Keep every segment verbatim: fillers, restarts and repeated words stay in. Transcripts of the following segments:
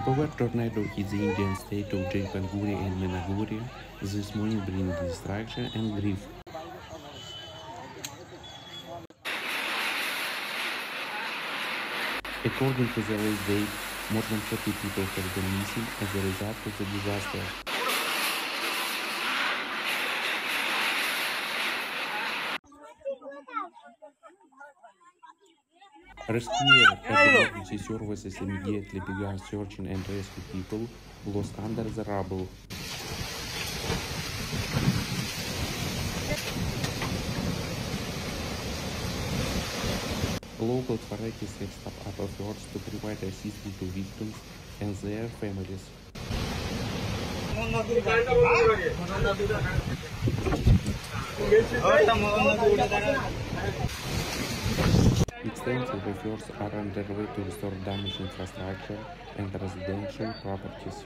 power tornado hit the Indian state of Jalpaiguri and Menaguri this morning, bringing destruction and grief. According to the last date, more than forty people have been missing as a result of the disaster. Rescuers and emergency services immediately began searching and rescue people lost under the rubble. Local authorities have stepped up efforts to provide assistance to victims and their families. Extensive efforts are underway to restore damaged infrastructure and residential properties.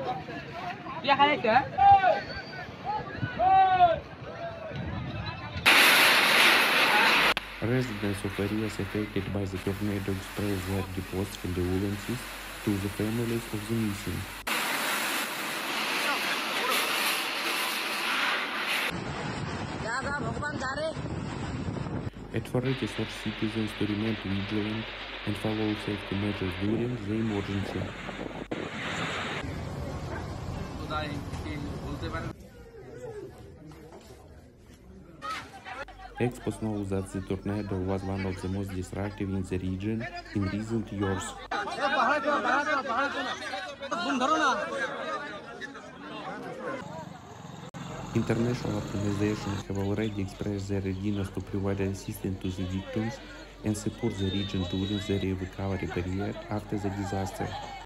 Residents of areas affected by the tornado expressed their deepest condolences to the families of the missing. Authorities urge citizens to remain vigilant and follow safety measures during the emergency. Experts know that the tornado was one of the most destructive in the region in recent years. International organizations have already expressed their readiness to provide assistance to the victims and support the region during the recovery period after the disaster.